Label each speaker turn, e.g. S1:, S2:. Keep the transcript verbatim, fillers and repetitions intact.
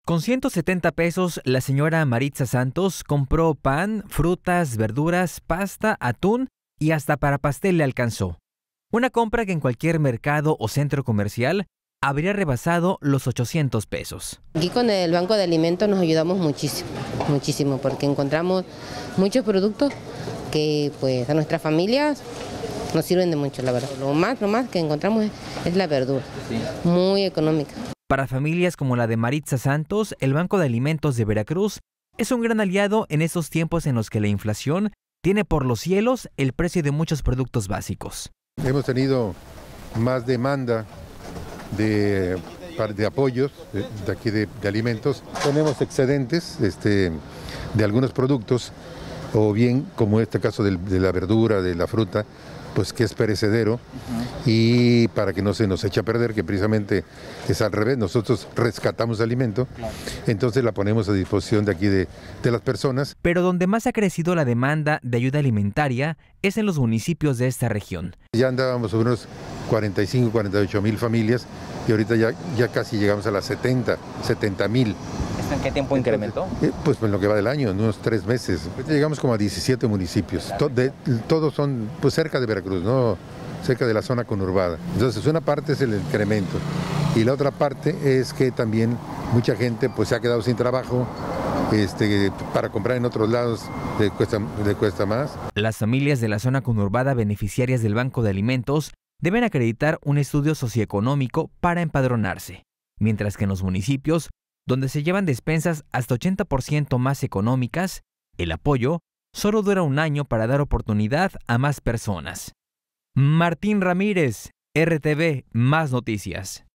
S1: Con ciento setenta pesos, la señora Maritza Santos compró pan, frutas, verduras, pasta, atún y hasta para pastel le alcanzó. Una compra que en cualquier mercado o centro comercial habría rebasado los ochocientos pesos.
S2: Aquí con el Banco de Alimentos nos ayudamos muchísimo, muchísimo, porque encontramos muchos productos que pues a nuestras familias nos sirven de mucho, la verdad. Lo más, lo más que encontramos es, es la verdura, sí. Muy económica.
S1: Para familias como la de Maritza Santos, el Banco de Alimentos de Veracruz es un gran aliado en estos tiempos en los que la inflación tiene por los cielos el precio de muchos productos básicos.
S3: Hemos tenido más demanda de, de apoyos de, de aquí de, de alimentos. Tenemos excedentes este, de algunos productos, o bien como este caso de, de la verdura, de la fruta, pues que es perecedero, uh-huh. Y para que no se nos eche a perder, que precisamente es al revés, nosotros rescatamos alimento, claro. Entonces la ponemos a disposición de aquí de, de las personas.
S1: Pero donde más ha crecido la demanda de ayuda alimentaria es en los municipios de esta región.
S3: Ya andábamos sobre unos cuarenta y cinco, cuarenta y ocho mil familias y ahorita ya, ya casi llegamos a las setenta, setenta mil.
S1: ¿En qué tiempo incrementó?
S3: Eh, pues en lo que va del año, en unos tres meses. Llegamos como a diecisiete municipios. To de, todos son pues cerca de Veracruz, ¿no? Cerca de la zona conurbada. Entonces una parte es el incremento y la otra parte es que también mucha gente pues se ha quedado sin trabajo. Este, para comprar en otros lados le cuesta, le cuesta más.
S1: Las familias de la zona conurbada beneficiarias del Banco de Alimentos deben acreditar un estudio socioeconómico para empadronarse, mientras que en los municipios donde se llevan despensas hasta ochenta por ciento más económicas, el apoyo solo dura un año para dar oportunidad a más personas. Martín Ramírez, R T V, Más Noticias.